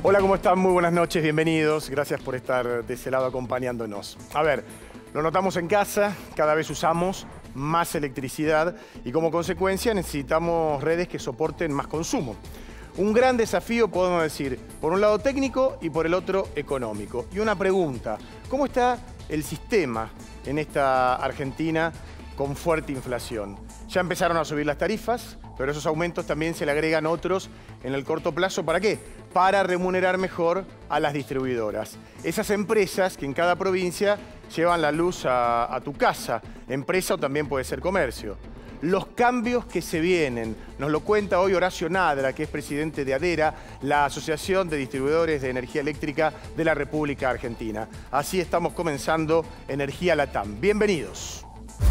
Hola, ¿cómo están? Muy buenas noches, bienvenidos. Gracias por estar de ese lado acompañándonos. A ver, lo notamos en casa, cada vez usamos más electricidad y como consecuencia necesitamos redes que soporten más consumo. Un gran desafío, podemos decir, por un lado técnico y por el otro económico. Y una pregunta, ¿cómo está el sistema en esta Argentina con fuerte inflación? Ya empezaron a subir las tarifas, pero esos aumentos también se le agregan otros en el corto plazo. ¿Para qué? Para remunerar mejor a las distribuidoras. Esas empresas que en cada provincia llevan la luz a tu casa, empresa o también puede ser comercio. Los cambios que se vienen, nos lo cuenta hoy Horacio Nadra, que es presidente de ADERA, la Asociación de Distribuidores de Energía Eléctrica de la República Argentina. Así estamos comenzando Energía Latam. Bienvenidos.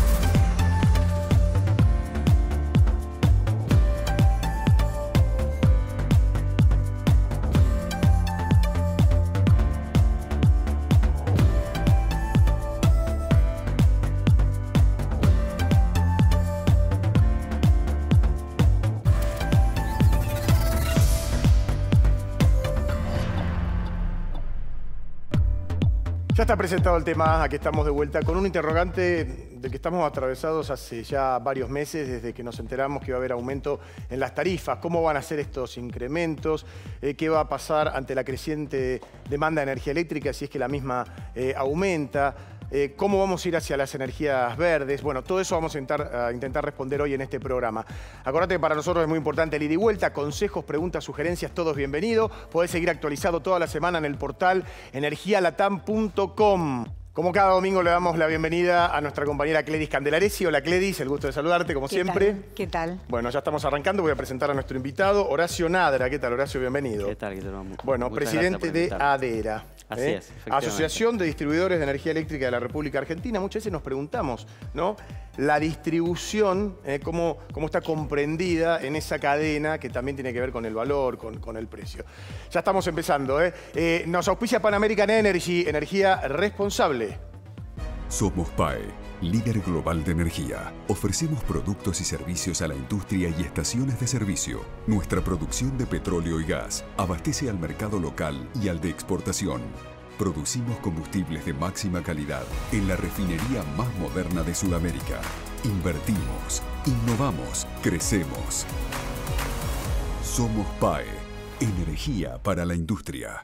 Ya está presentado el tema, aquí estamos de vuelta con un interrogante del que estamos atravesados hace ya varios meses, desde que nos enteramos que iba a haber aumento en las tarifas. ¿Cómo van a ser estos incrementos? ¿Qué va a pasar ante la creciente demanda de energía eléctrica si es que la misma aumenta? ¿Cómo vamos a ir hacia las energías verdes? Bueno, todo eso vamos a intentar responder hoy en este programa. Acordate que para nosotros es muy importante el ida y vuelta, consejos, preguntas, sugerencias, todos bienvenidos. Podés seguir actualizado toda la semana en el portal energialatam.com. Como cada domingo le damos la bienvenida a nuestra compañera Cledis Candelaresi. Hola Cledis, el gusto de saludarte como siempre. ¿Qué tal? Bueno, ya estamos arrancando, voy a presentar a nuestro invitado, Horacio Nadra. ¿Qué tal, Horacio? Bienvenido. ¿Qué tal? ¿Qué tal? Bueno, presidente de ADERA. Así es, efectivamente. Asociación de Distribuidores de Energía Eléctrica de la República Argentina. Muchas veces nos preguntamos, ¿no? La distribución, cómo está comprendida en esa cadena que también tiene que ver con el valor, con el precio. Ya estamos empezando, nos auspicia Pan American Energy, energía responsable. Somos PAE, líder global de energía. Ofrecemos productos y servicios a la industria y estaciones de servicio. Nuestra producción de petróleo y gas abastece al mercado local y al de exportación. Producimos combustibles de máxima calidad en la refinería más moderna de Sudamérica. Invertimos, innovamos, crecemos. Somos PAE, energía para la industria.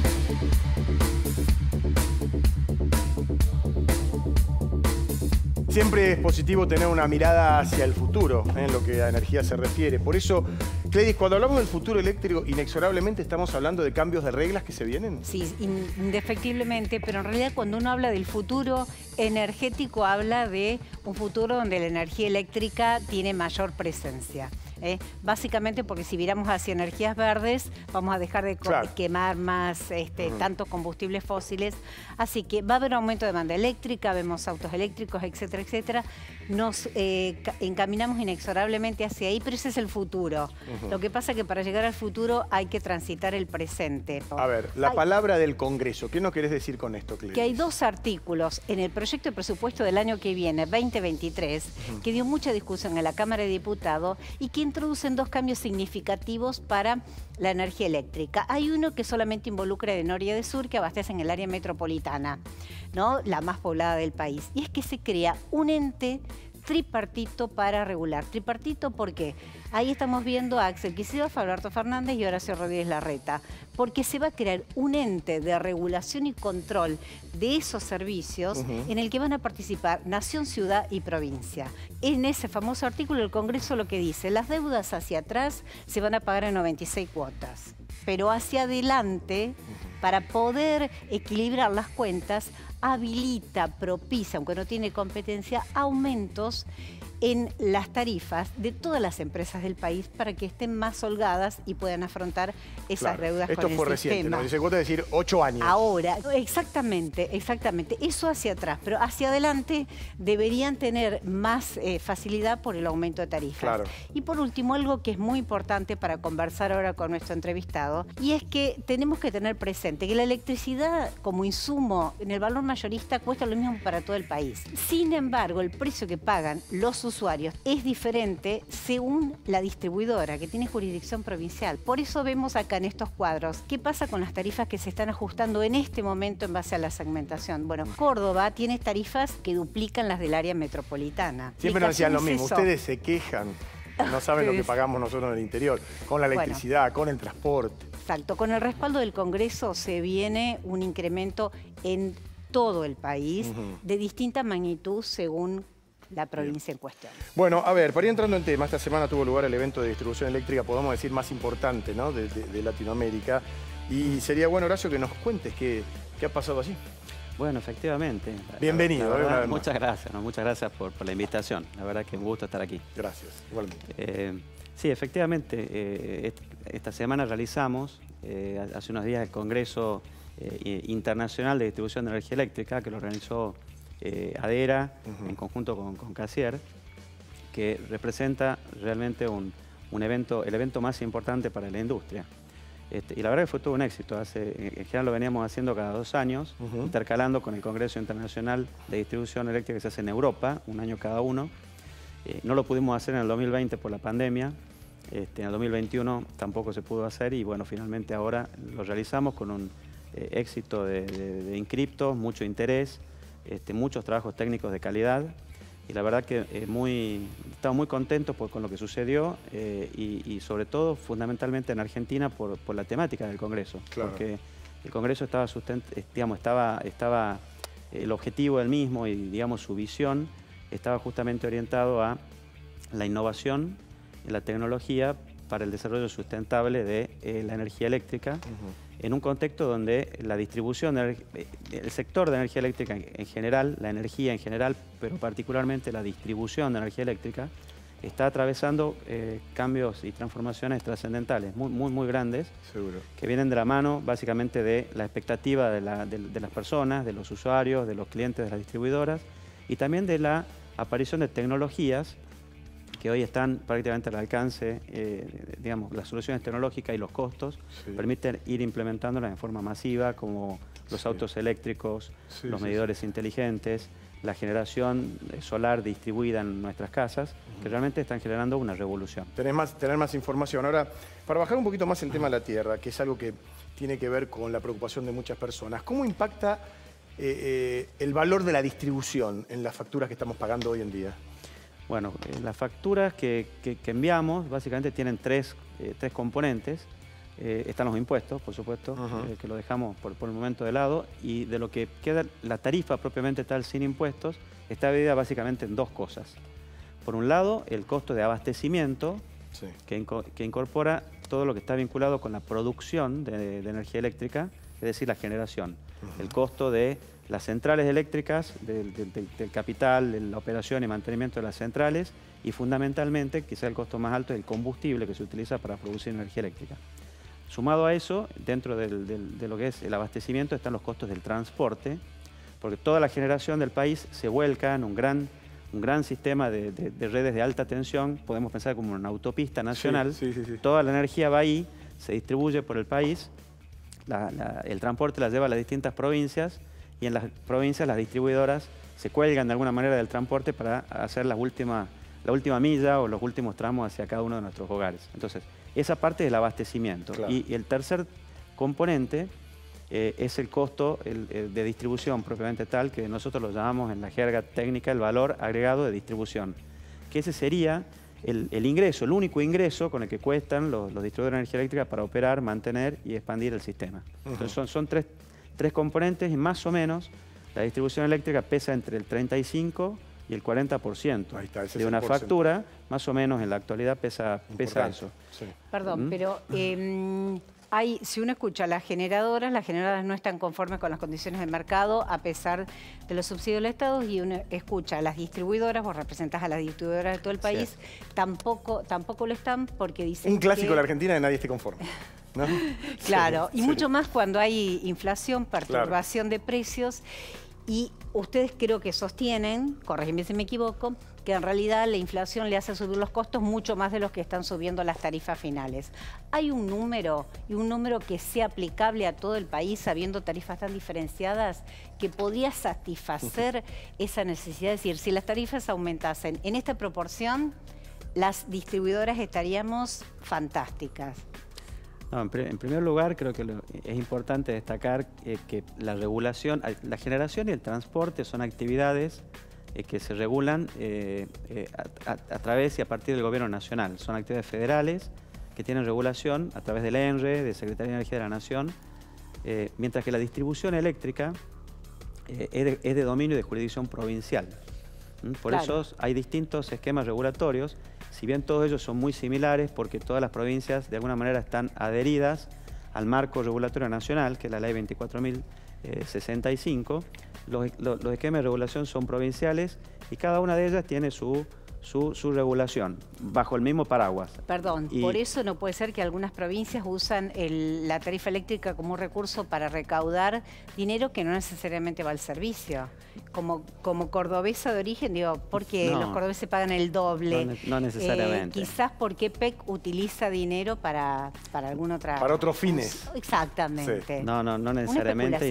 Siempre es positivo tener una mirada hacia el futuro, en lo que a energía se refiere. Por eso, Cledis, cuando hablamos del futuro eléctrico, inexorablemente estamos hablando de cambios de reglas que se vienen. Sí, indefectiblemente, pero en realidad cuando uno habla del futuro energético, habla de un futuro donde la energía eléctrica tiene mayor presencia. Básicamente porque si viramos hacia energías verdes vamos a dejar de quemar más tantos combustibles fósiles, así que va a haber un aumento de demanda eléctrica, vemos autos eléctricos, etcétera, etcétera. Nos encaminamos inexorablemente hacia ahí, pero ese es el futuro. Lo que pasa es que para llegar al futuro hay que transitar el presente. A ver, la palabra del Congreso, ¿qué nos querés decir con esto, Cledis? Que hay dos artículos en el proyecto de presupuesto del año que viene, 2023, que dio mucha discusión en la Cámara de Diputados y que introducen dos cambios significativos para la energía eléctrica. Hay uno que solamente involucra de norte y de sur, que abastecen el área metropolitana, ¿no? La más poblada del país. Y es que se crea un ente tripartito para regular. Tripartito, ¿por qué? Ahí estamos viendo a Axel Kicillof, Alberto Fernández y Horacio Rodríguez Larreta, porque se va a crear un ente de regulación y control de esos servicios en el que van a participar nación, ciudad y provincia. En ese famoso artículo el Congreso lo que dice, las deudas hacia atrás se van a pagar en 96 cuotas, pero hacia adelante, para poder equilibrar las cuentas, habilita, propicia, aunque no tiene competencia, aumentos en las tarifas de todas las empresas del país para que estén más holgadas y puedan afrontar esas deudas con el sistema. Esto fue reciente, ¿no? Dice, vos te decir 8 años. Ahora, exactamente. Eso hacia atrás, pero hacia adelante deberían tener más facilidad por el aumento de tarifas. Claro. Y por último, algo que es muy importante para conversar ahora con nuestro entrevistado, y es que tenemos que tener presente que la electricidad como insumo en el valor mayorista cuesta lo mismo para todo el país. Sin embargo, el precio que pagan los usuarios es diferente según la distribuidora, que tiene jurisdicción provincial. Por eso vemos acá en estos cuadros qué pasa con las tarifas que se están ajustando en este momento en base a la segmentación. Bueno, Córdoba tiene tarifas que duplican las del área metropolitana. Siempre nos decían lo mismo, ustedes se quejan, no saben lo que pagamos nosotros en el interior, con la electricidad, con el transporte. Exacto, con el respaldo del Congreso se viene un incremento en todo el país de distinta magnitud según la provincia en cuestión. Bueno, a ver, para ir entrando en tema, esta semana tuvo lugar el evento de distribución eléctrica, podemos decir, más importante, ¿no?, de Latinoamérica. Y sería bueno, Horacio, que nos cuentes qué ha pasado allí. Bueno, efectivamente. Bienvenido. Verdad, muchas gracias, ¿no? Muchas gracias por la invitación. La verdad que un gusto estar aquí. Gracias, igualmente. Sí, efectivamente, esta semana realizamos, hace unos días, el Congreso Internacional de Distribución de Energía Eléctrica, que lo organizó ADERA en conjunto con CASIER, que representa realmente un evento, el evento más importante para la industria. Y la verdad que fue todo un éxito. En general lo veníamos haciendo cada 2 años, intercalando con el Congreso Internacional de Distribución Eléctrica que se hace en Europa, un año cada uno. No lo pudimos hacer en el 2020 por la pandemia, en el 2021 tampoco se pudo hacer y bueno, finalmente ahora lo realizamos con un éxito de inscriptos, mucho interés, muchos trabajos técnicos de calidad. Y la verdad que estamos muy contentos con lo que sucedió y sobre todo, fundamentalmente en Argentina, por la temática del Congreso. Claro. Porque el Congreso estaba el objetivo del mismo y digamos su visión estaba justamente orientado a la innovación en la tecnología para el desarrollo sustentable de la energía eléctrica, en un contexto donde la distribución, el sector de energía eléctrica en general, la energía en general, pero particularmente la distribución de energía eléctrica, está atravesando cambios y transformaciones trascendentales, muy grandes, que vienen de la mano básicamente de la expectativa de las personas, de los usuarios, de los clientes de las distribuidoras, y también de la aparición de tecnologías que hoy están prácticamente al alcance, digamos, las soluciones tecnológicas y los costos permiten ir implementándolas en forma masiva, como los autos eléctricos, los medidores inteligentes, la generación solar distribuida en nuestras casas, que realmente están generando una revolución. Tener más información. Ahora, para bajar un poquito más el tema de la tierra, que es algo que tiene que ver con la preocupación de muchas personas, ¿cómo impacta el valor de la distribución en las facturas que estamos pagando hoy en día? Bueno, las facturas que enviamos básicamente tienen tres componentes. Están los impuestos, por supuesto, que lo dejamos por el momento de lado, y de lo que queda, la tarifa propiamente tal sin impuestos está dividida básicamente en 2 cosas. Por un lado, el costo de abastecimiento, que incorpora todo lo que está vinculado con la producción de energía eléctrica, es decir, la generación. El costo de las centrales eléctricas, del capital, de la operación y mantenimiento de las centrales, y fundamentalmente, quizá el costo más alto, es el combustible que se utiliza para producir energía eléctrica. Sumado a eso, dentro de lo que es el abastecimiento, están los costos del transporte, porque toda la generación del país se vuelca en un gran sistema de redes de alta tensión. Podemos pensar como una autopista nacional. Toda la energía va ahí, se distribuye por el país, el transporte la lleva a las distintas provincias, y en las provincias las distribuidoras se cuelgan de alguna manera del transporte para hacer la última milla o los últimos tramos hacia cada uno de nuestros hogares. Entonces, esa parte es el abastecimiento. Claro. Y el tercer componente es el costo de distribución propiamente tal, que nosotros lo llamamos en la jerga técnica el valor agregado de distribución, que ese sería el ingreso, el único ingreso con el que cuestan los distribuidores de energía eléctrica para operar, mantener y expandir el sistema. Entonces son tres componentes, y más o menos la distribución eléctrica pesa entre el 35 y el 40% de una factura, más o menos en la actualidad pesa eso. Perdón, pero si uno escucha las generadoras no están conformes con las condiciones del mercado a pesar de los subsidios del Estado, y uno escucha a las distribuidoras, vos representás a las distribuidoras de todo el país, tampoco lo están, porque dicen un clásico de la Argentina de nadie esté conforme, ¿no? Claro, y mucho más cuando hay inflación, perturbación de precios. Y ustedes creo que sostienen, corrígeme si me equivoco, que en realidad la inflación le hace subir los costos mucho más de los que están subiendo las tarifas finales. ¿Hay un número, y un número que sea aplicable a todo el país, habiendo tarifas tan diferenciadas, que podría satisfacer esa necesidad? Es decir, si las tarifas aumentasen en esta proporción, las distribuidoras estaríamos fantásticas. No, en primer lugar, creo que es importante destacar que la regulación, la generación y el transporte son actividades que se regulan a través y a partir del Gobierno Nacional. Son actividades federales que tienen regulación a través del ENRE, de Secretaría de Energía de la Nación, mientras que la distribución eléctrica es de dominio de jurisdicción provincial. Por eso hay distintos esquemas regulatorios, si bien todos ellos son muy similares porque todas las provincias de alguna manera están adheridas al marco regulatorio nacional, que es la Ley 24.065, los esquemas de regulación son provinciales y cada una de ellas tiene su regulación, bajo el mismo paraguas. Perdón, por eso no puede ser que algunas provincias usan la tarifa eléctrica como un recurso para recaudar dinero que no necesariamente va al servicio. Como cordobesa de origen, digo, porque los cordobeses pagan el doble. No necesariamente. Quizás porque PEC utiliza dinero para alguna otra... Para otros fines. Exactamente. Sí. No necesariamente, y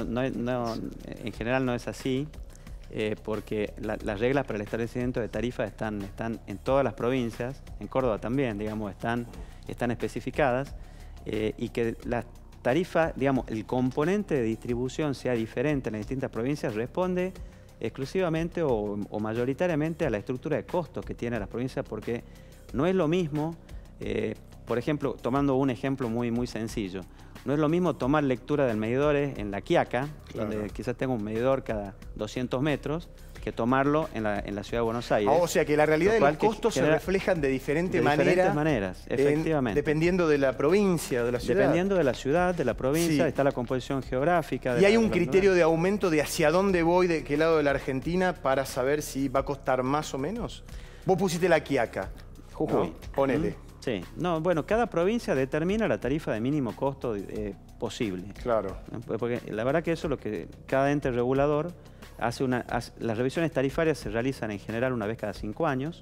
en general no es así. Porque las reglas para el establecimiento de tarifas están en todas las provincias, en Córdoba también, digamos, están especificadas, y que las tarifas, digamos, el componente de distribución sea diferente en las distintas provincias responde exclusivamente o mayoritariamente a la estructura de costos que tienen las provincias, porque no es lo mismo, por ejemplo, tomando un ejemplo muy sencillo, no es lo mismo tomar lectura del medidor en La Quiaca, donde quizás tengo un medidor cada 200 metros, que tomarlo en la ciudad de Buenos Aires. O sea que la realidad de los costos se reflejan de diferentes maneras, efectivamente. Dependiendo de la provincia, de la ciudad. Dependiendo de la ciudad, de la provincia, está la composición geográfica. ¿Y hay un criterio de aumento de hacia dónde voy, de qué lado de la Argentina, para saber si va a costar más o menos? Vos pusiste La Quiaca, Jujuy, ¿no? Ponele. Sí, no, bueno, cada provincia determina la tarifa de mínimo costo posible. Claro. Porque la verdad que eso es lo que cada ente regulador hace. Las revisiones tarifarias se realizan en general una vez cada 5 años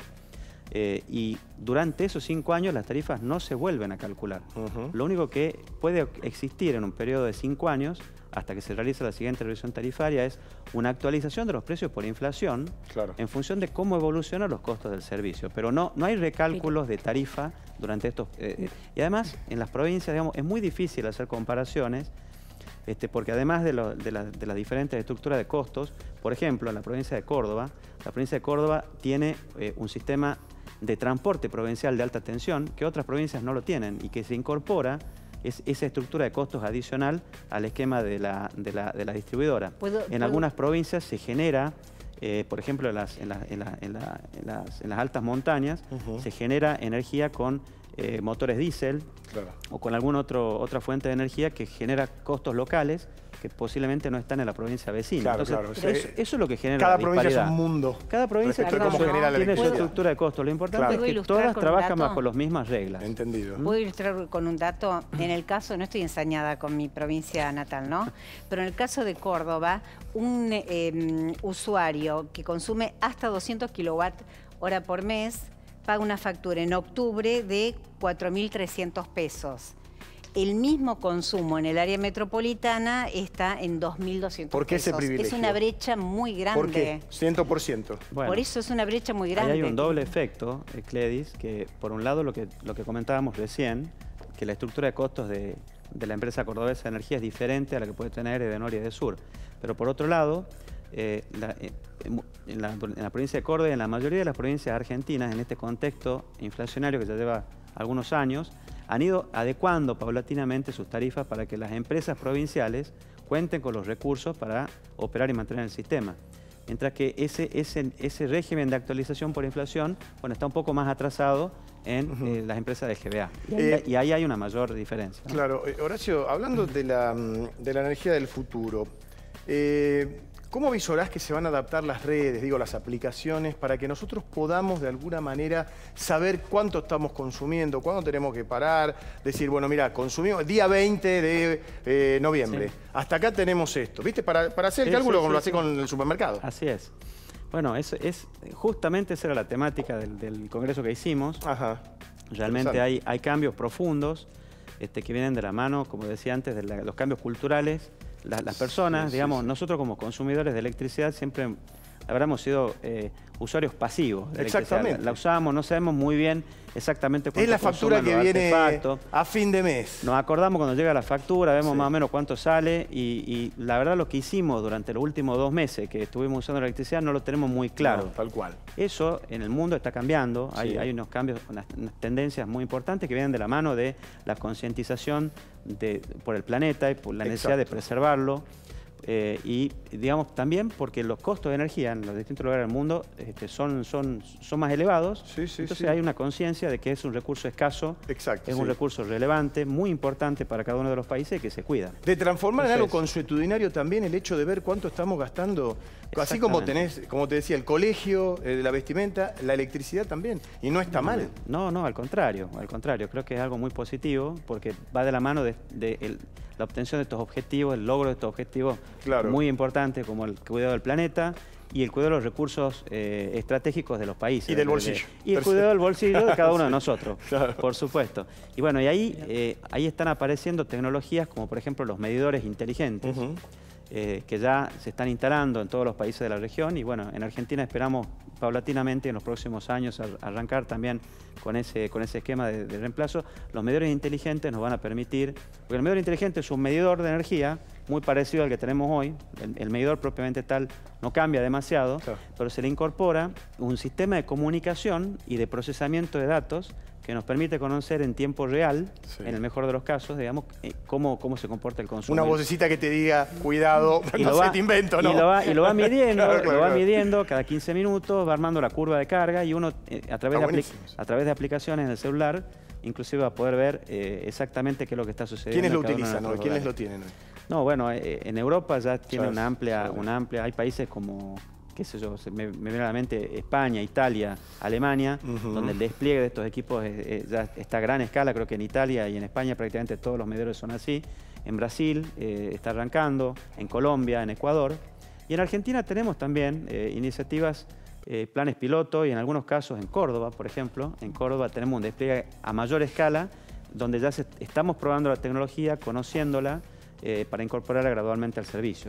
y durante esos 5 años las tarifas no se vuelven a calcular. Lo único que puede existir en un periodo de 5 años hasta que se realice la siguiente revisión tarifaria es una actualización de los precios por inflación en función de cómo evolucionan los costos del servicio. Pero no hay recálculos de tarifa durante estos... y además, en las provincias, digamos, es muy difícil hacer comparaciones porque además de las diferentes estructuras de costos, por ejemplo, en la provincia de Córdoba tiene un sistema de transporte provincial de alta tensión que otras provincias no lo tienen y que se incorpora esa estructura de costos adicional al esquema de la distribuidora. En algunas provincias se genera, por ejemplo, en las altas montañas, se genera energía con motores diésel o con alguna otra fuente de energía que genera costos locales que posiblemente no están en la provincia vecina. Entonces, eso es lo que genera la disparidad. Cada provincia es un mundo. Cada provincia tiene su estructura de costos. Lo importante es que todas trabajan bajo las mismas reglas. Entendido. Puedo ilustrar con un dato. En el caso, no estoy ensañada con mi provincia natal, ¿no? Pero en el caso de Córdoba, un usuario que consume hasta 200 kWh por mes paga una factura en octubre de 4.300 pesos. El mismo consumo en el área metropolitana está en 2.200 pesos. ¿Por qué ese privilegio? Es una brecha muy grande. ¿Por qué? 100%. Bueno, por eso es una brecha muy grande. Ahí hay un doble efecto, Cledis, que por un lado lo que comentábamos recién, que la estructura de costos de la empresa cordobesa de energía es diferente a la que puede tener Edenor y Edesur. Pero por otro lado, en la provincia de Córdoba y en la mayoría de las provincias argentinas, en este contexto inflacionario que ya lleva algunos años, han ido adecuando paulatinamente sus tarifas para que las empresas provinciales cuenten con los recursos para operar y mantener el sistema. Mientras que ese régimen de actualización por inflación, bueno, está un poco más atrasado en las empresas de GBA. Y ahí hay una mayor diferencia, ¿no? Claro. Horacio, hablando de la energía del futuro, ¿cómo visorás que se van a adaptar las redes, digo, las aplicaciones, para que nosotros podamos de alguna manera saber cuánto estamos consumiendo, cuándo tenemos que parar, decir, bueno, mira, consumimos día 20 de noviembre, sí, hasta acá tenemos esto, ¿viste? Para hacer el cálculo como lo hace con el supermercado. Así es. Bueno, justamente esa era la temática del congreso que hicimos. Ajá. Realmente hay cambios profundos que vienen de la mano, como decía antes, de los cambios culturales. Las personas, digamos, nosotros como consumidores de electricidad siempre habremos sido usuarios pasivos de exactamente. La usamos, no sabemos muy bien exactamente cuánto es la factura que viene a fin de mes. Nos acordamos cuando llega la factura, vemos más o menos cuánto sale y la verdad lo que hicimos durante los últimos 2 meses que estuvimos usando la electricidad no lo tenemos muy claro. No, tal cual. Eso en el mundo está cambiando, hay unos cambios, unas tendencias muy importantes que vienen de la mano de la concientización por el planeta y por la necesidad de preservarlo. Y digamos también porque los costos de energía en los distintos lugares del mundo son más elevados. Entonces hay una conciencia de que es un recurso escaso, es un recurso relevante, muy importante para cada uno de los países que se cuida. De transformar en algo consuetudinario también el hecho de ver cuánto estamos gastando, así como tenés, como te decía, el colegio, la vestimenta, la electricidad también, y no está mal. No, al contrario, creo que es algo muy positivo porque va de la mano de la obtención de estos objetivos, el logro de estos objetivos muy importantes como el cuidado del planeta y el cuidado de los recursos estratégicos de los países. Y del bolsillo. Y el cuidado del bolsillo de cada uno de nosotros, por supuesto. Y bueno, y ahí están apareciendo tecnologías como por ejemplo los medidores inteligentes, que ya se están instalando en todos los países de la región y bueno, en Argentina esperamos paulatinamente en los próximos años arrancar también con ese esquema de reemplazo. Los medidores inteligentes nos van a permitir, porque el medidor inteligente es un medidor de energía muy parecido al que tenemos hoy, el medidor propiamente tal no cambia demasiado, pero se le incorpora un sistema de comunicación y de procesamiento de datos que nos permite conocer en tiempo real, en el mejor de los casos, digamos, cómo se comporta el consumo. Una vocecita que te diga, cuidado, te invento, ¿no? Y lo va midiendo, midiendo cada 15 minutos, va armando la curva de carga y uno a través de aplicaciones en el celular, inclusive va a poder ver exactamente qué es lo que está sucediendo. ¿Quiénes lo utilizan hoy? ¿Quiénes lo tienen hoy? No, bueno, en Europa ya tiene una amplia, hay países como, qué sé yo, me viene a la mente España, Italia, Alemania, donde el despliegue de estos equipos ya está a gran escala. Creo que en Italia y en España prácticamente todos los medidores son así. En Brasil está arrancando, en Colombia, en Ecuador. Y en Argentina tenemos también iniciativas, planes piloto y en algunos casos en Córdoba, por ejemplo. En Córdoba tenemos un despliegue a mayor escala, donde ya estamos probando la tecnología, conociéndola, para incorporarla gradualmente al servicio.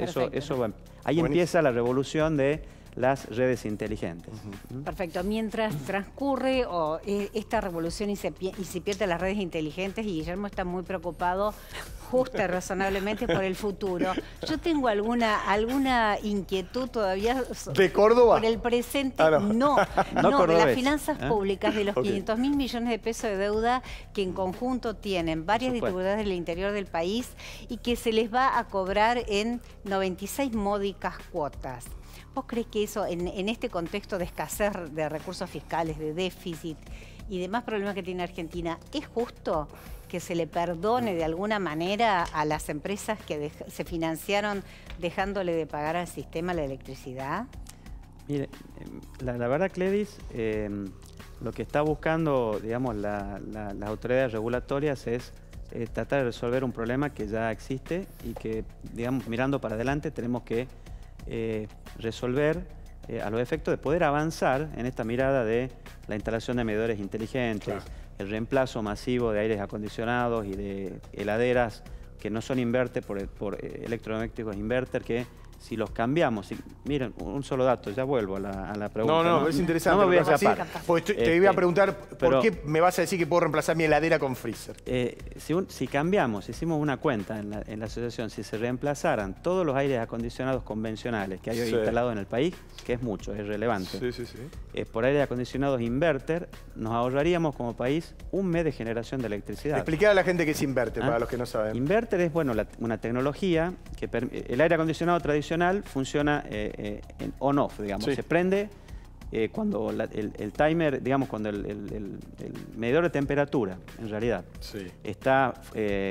Ahí empieza la revolución de las redes inteligentes. Perfecto. Mientras transcurre esta revolución y se pierden las redes inteligentes, y Guillermo está muy preocupado justa y razonablemente por el futuro. Yo tengo alguna inquietud todavía ¿de Córdoba? Por el presente. No, de las finanzas públicas, de los 500.000 millones de pesos de deuda que en conjunto tienen varias distribuidoras del interior del país y que se les va a cobrar en 96 módicas cuotas. ¿Vos crees que eso, en este contexto de escasez de recursos fiscales, de déficit y demás problemas que tiene Argentina, es justo que se le perdone de alguna manera a las empresas que se financiaron dejándole de pagar al sistema la electricidad? Mire, la verdad, Cledis, lo que está buscando, digamos, las autoridades regulatorias es tratar de resolver un problema que ya existe y que, digamos, mirando para adelante tenemos que resolver a los efectos de poder avanzar en esta mirada de la instalación de medidores inteligentes, el reemplazo masivo de aires acondicionados y de heladeras que no son inverter por electrodomésticos inverter, que si los cambiamos, miren, un solo dato, ya vuelvo a la pregunta. No, es interesante. No me voy a escapar. Te iba a preguntar, ¿por qué me vas a decir que puedo reemplazar mi heladera con freezer? Si cambiamos, hicimos una cuenta en la asociación, si se reemplazaran todos los aires acondicionados convencionales que hay hoy instalados en el país, que es mucho, es relevante, por aires acondicionados inverter, nos ahorraríamos como país 1 mes de generación de electricidad. Explicar a la gente qué es inverter, para los que no saben. Inverter es, bueno, una tecnología que el aire acondicionado tradicional funciona en on-off, digamos. Se prende cuando el timer, digamos, cuando el medidor de temperatura, en realidad, está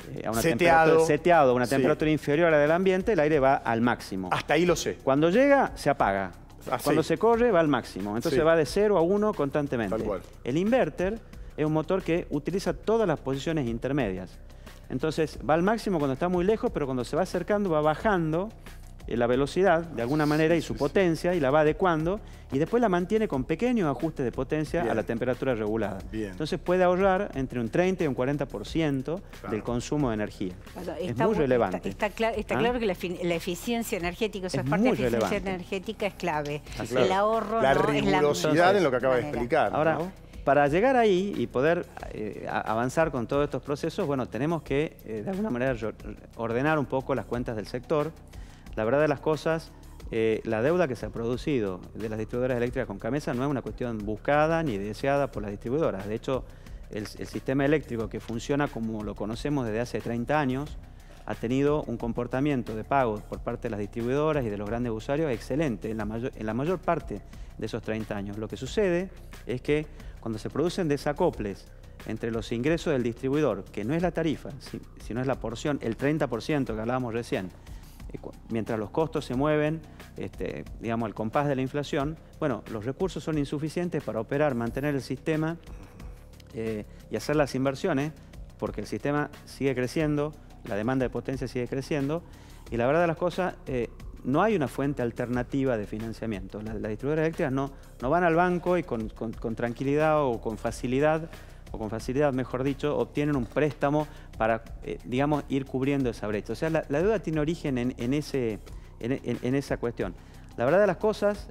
a una temperatura seteado, a una temperatura inferior a la del ambiente, el aire va al máximo. Hasta ahí lo sé. Cuando llega, se apaga. Cuando se corre, va al máximo. Entonces va de 0 a 1 constantemente. Tal cual. El inverter es un motor que utiliza todas las posiciones intermedias. Entonces va al máximo cuando está muy lejos, pero cuando se va acercando va bajando la velocidad de alguna manera y su potencia, y la va adecuando, y después la mantiene con pequeños ajustes de potencia a la temperatura regulada. Entonces puede ahorrar entre un 30 y un 40% del consumo de energía. Bueno, es muy relevante. Está claro que la eficiencia energética, eso es parte de la eficiencia energética, es clave. El ahorro, la rigurosidad en lo que acaba de explicar. Ahora, para llegar ahí y poder avanzar con todos estos procesos, bueno, tenemos que de alguna manera ordenar un poco las cuentas del sector. La verdad de las cosas, la deuda que se ha producido de las distribuidoras eléctricas con CAMESA no es una cuestión buscada ni deseada por las distribuidoras. De hecho, el sistema eléctrico que funciona como lo conocemos desde hace 30 años ha tenido un comportamiento de pago por parte de las distribuidoras y de los grandes usuarios excelente en la mayor parte de esos 30 años. Lo que sucede es que cuando se producen desacoples entre los ingresos del distribuidor, que no es la tarifa, sino es la porción, el 30% que hablábamos recién, mientras los costos se mueven, digamos, al compás de la inflación, bueno, los recursos son insuficientes para operar, mantener el sistema y hacer las inversiones, porque el sistema sigue creciendo, la demanda de potencia sigue creciendo, y la verdad de las cosas, no hay una fuente alternativa de financiamiento. Las distribuidoras eléctricas no van al banco y con tranquilidad o con facilidad, mejor dicho, obtienen un préstamo para, digamos, ir cubriendo esa brecha. O sea, la deuda tiene origen en esa cuestión. La verdad de las cosas,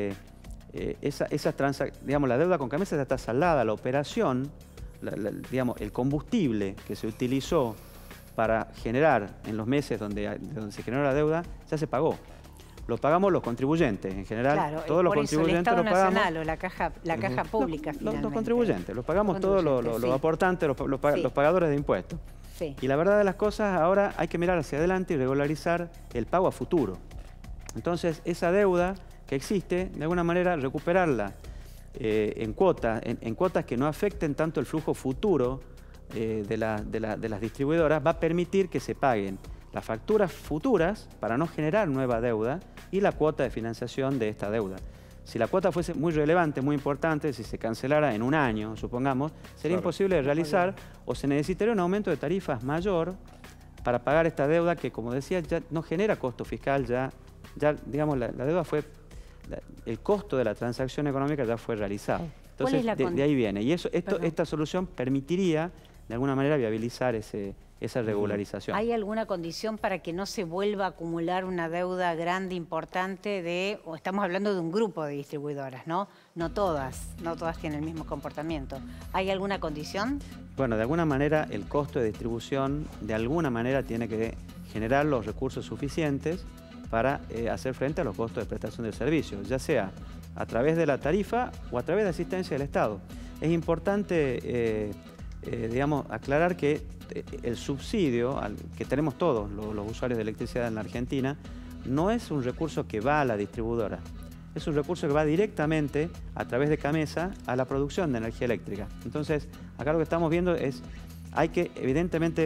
digamos, la deuda con CAMESA ya está saldada. La operación, digamos, el combustible que se utilizó para generar en los meses donde se generó la deuda, ya se pagó. Lo pagamos los contribuyentes, en general, claro, todos los contribuyentes lo pagamos. Nacional o la caja pública, finalmente. Los contribuyentes, los pagamos todos los aportantes, los pagadores de impuestos. Sí. Y la verdad de las cosas, ahora hay que mirar hacia adelante y regularizar el pago a futuro. Entonces, esa deuda que existe, de alguna manera, recuperarla en cuotas que no afecten tanto el flujo futuro de las distribuidoras, va a permitir que se paguen las facturas futuras para no generar nueva deuda y la cuota de financiación de esta deuda. Si la cuota fuese muy relevante, muy importante, si se cancelara en un año, supongamos, sería imposible de realizar o se necesitaría un aumento de tarifas mayor para pagar esta deuda que, como decía, ya no genera costo fiscal, ya digamos, la deuda fue, el costo de la transacción económica ya fue realizado. Entonces, de ahí viene. Y esta solución permitiría, de alguna manera, viabilizar esa regularización. ¿Hay alguna condición para que no se vuelva a acumular una deuda grande, importante o estamos hablando de un grupo de distribuidoras, ¿no? No todas tienen el mismo comportamiento. ¿Hay alguna condición? Bueno, de alguna manera el costo de distribución, de alguna manera tiene que generar los recursos suficientes para hacer frente a los costos de prestación del servicio, ya sea a través de la tarifa o a través de asistencia del Estado. Es importante, digamos, aclarar que el subsidio que tenemos todos los usuarios de electricidad en la Argentina no es un recurso que va a la distribuidora, es un recurso que va directamente a través de CAMESA a la producción de energía eléctrica. Entonces, acá lo que estamos viendo es, hay que evidentemente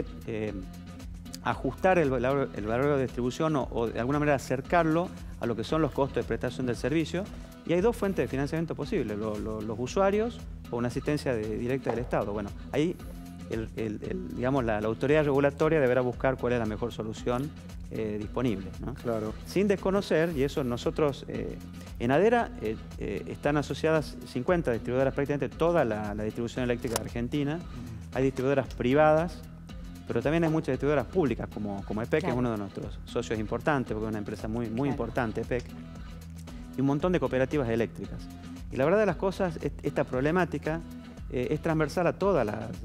ajustar el valor de distribución o de alguna manera acercarlo a lo que son los costos de prestación del servicio, y hay dos fuentes de financiamiento posibles, los usuarios o una asistencia directa del Estado. Bueno, ahí digamos, la autoridad regulatoria deberá buscar cuál es la mejor solución disponible, ¿no? Claro. Sin desconocer, y eso nosotros, en ADERA están asociadas 50 distribuidoras, prácticamente toda la distribución eléctrica de Argentina. Hay distribuidoras privadas, pero también hay muchas distribuidoras públicas, como EPEC, que es uno de nuestros socios importantes, porque es una empresa muy importante, EPEC, y un montón de cooperativas eléctricas. Y la verdad de las cosas, esta problemática es transversal a toda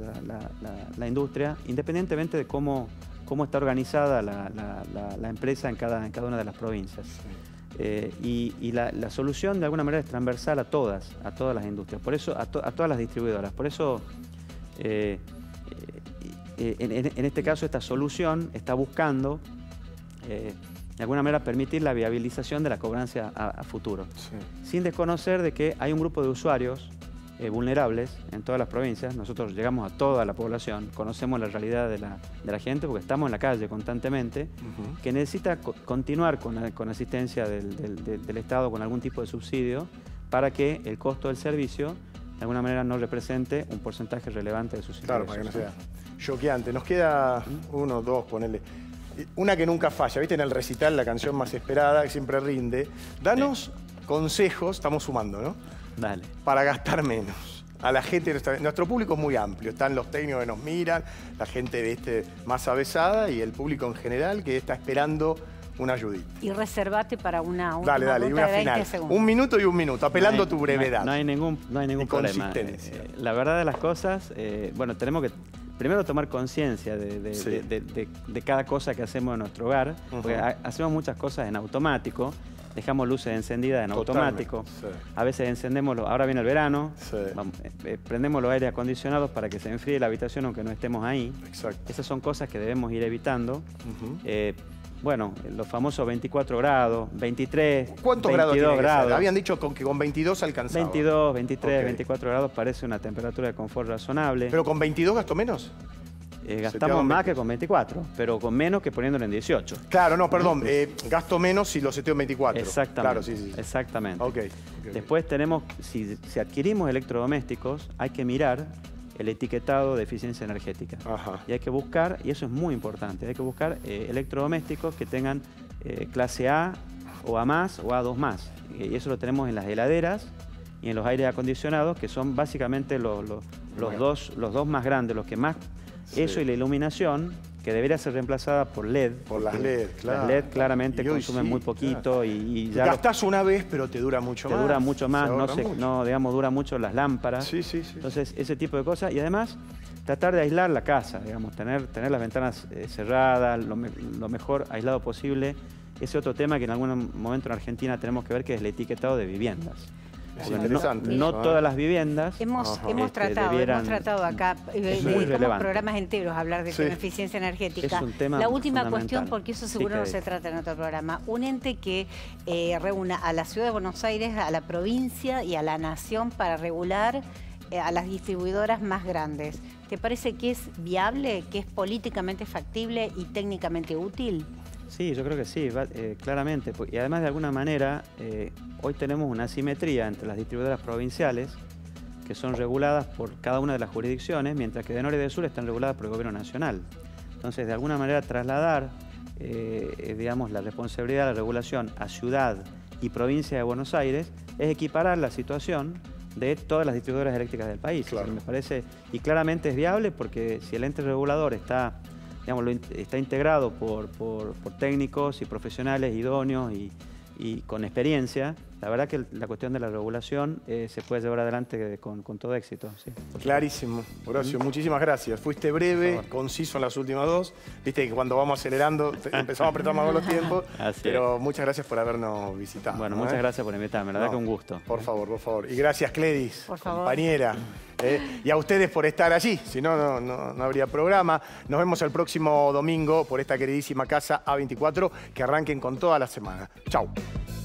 la industria, independientemente de cómo está organizada la empresa en cada una de las provincias. Y la solución de alguna manera es transversal a todas las industrias, por eso a todas las distribuidoras. Por eso, en este caso, esta solución está buscando de alguna manera permitir la viabilización de la cobranza a futuro, sin desconocer de que hay un grupo de usuarios vulnerables en todas las provincias. Nosotros llegamos a toda la población, conocemos la realidad de la gente porque estamos en la calle constantemente, que necesita continuar con asistencia del Estado, con algún tipo de subsidio, para que el costo del servicio de alguna manera no represente un porcentaje relevante de sus ingresos. Claro, para que no sea choqueante. Nos queda uno, dos, ponerle. Una que nunca falla, ¿viste? En el recital, la canción más esperada, que siempre rinde. Danos consejos, estamos sumando, ¿no? Dale. Para gastar menos. A la gente, nuestro público es muy amplio. Están los técnicos que nos miran, la gente más avesada y el público en general que está esperando una ayudita. Y reservate para una dale, y una de 20 final. segundos. 1 minuto y 1 minuto, apelando a tu brevedad. No hay ningún problema. La verdad de las cosas, bueno, tenemos que primero tomar conciencia de cada cosa que hacemos en nuestro hogar, porque hacemos muchas cosas en automático, dejamos luces encendidas en automático, a veces encendemos, ahora viene el verano, prendemos los aires acondicionados para que se enfríe la habitación aunque no estemos ahí. Exacto. Esas son cosas que debemos ir evitando. Bueno, los famosos 24 grados, 23, ¿Cuántos 22 grados. Habían dicho que con 22 alcanzaba. 22, 23, 24 grados parece una temperatura de confort razonable. ¿Pero con 22 gasto menos? Gastamos más que con 24, pero con menos que poniéndolo en 18. Claro, no, perdón. Gasto menos si lo seteo en 24. Exactamente. Claro, sí. Exactamente. Okay. Después tenemos, si adquirimos electrodomésticos, hay que mirar el etiquetado de eficiencia energética. Y hay que buscar, y eso es muy importante, hay que buscar electrodomésticos que tengan clase A o A+, o A2+. Y eso lo tenemos en las heladeras y en los aires acondicionados, que son básicamente los dos más grandes, los que más... Eso y la iluminación, que debería ser reemplazada por LED. Por las LED, claro. Las LED claramente consumen muy poquito, claro. y ya... Gastás una vez, pero te dura mucho más. Te dura mucho más, digamos, dura mucho las lámparas. Sí. Entonces, ese tipo de cosas. Y además, tratar de aislar la casa, digamos, tener las ventanas cerradas, lo mejor aislado posible. Ese otro tema que en algún momento en Argentina tenemos que ver, que es el etiquetado de viviendas. Es interesante. No todas las viviendas hemos tratado acá, como programas enteros, hablar de eficiencia energética. Es un tema la última cuestión, porque eso seguro no se trata en otro programa. Un ente que reúna a la Ciudad de Buenos Aires, a la provincia y a la nación para regular a las distribuidoras más grandes. ¿Te parece que es viable, que es políticamente factible y técnicamente útil? Sí, yo creo que sí, claramente. Y además, de alguna manera, hoy tenemos una asimetría entre las distribuidoras provinciales, que son reguladas por cada una de las jurisdicciones, mientras que de norte y de sur están reguladas por el gobierno nacional. Entonces, de alguna manera, trasladar, digamos, la responsabilidad de la regulación a ciudad y provincia de Buenos Aires es equiparar la situación de todas las distribuidoras eléctricas del país. Claro. Me parece, y claramente es viable, porque si el ente regulador está integrado por técnicos y profesionales idóneos y con experiencia, la verdad que la cuestión de la regulación se puede llevar adelante con todo éxito. Sí, clarísimo. Horacio, muchísimas gracias. Fuiste breve, conciso en las últimas dos. Viste que cuando vamos acelerando empezamos a apretar más los tiempos. Pero muchas gracias por habernos visitado. Bueno, muchas gracias por invitarme. La verdad que un gusto. Por favor. Y gracias, Cledis, por favor, compañera. Y a ustedes por estar allí. Si no, no habría programa. Nos vemos el próximo domingo por esta queridísima casa A24. Que arranquen con toda la semana. Chau.